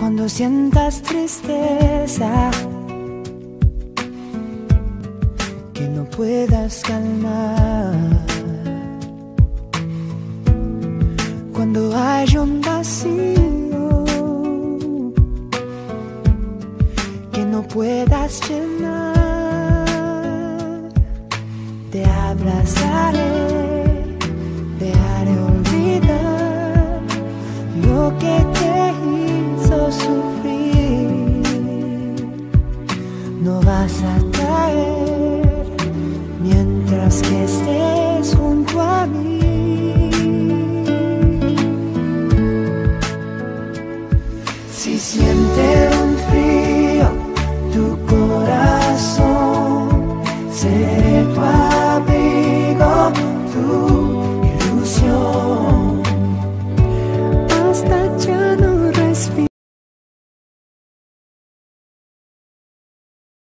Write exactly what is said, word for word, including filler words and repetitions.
Cuando sientas tristeza que no puedas calmar, cuando hay un vacío que no puedas llenar, te abrazaré, te haré olvidar lo que te hizo sufrir. No vas a caer mientras que estés junto a mí. Si sientes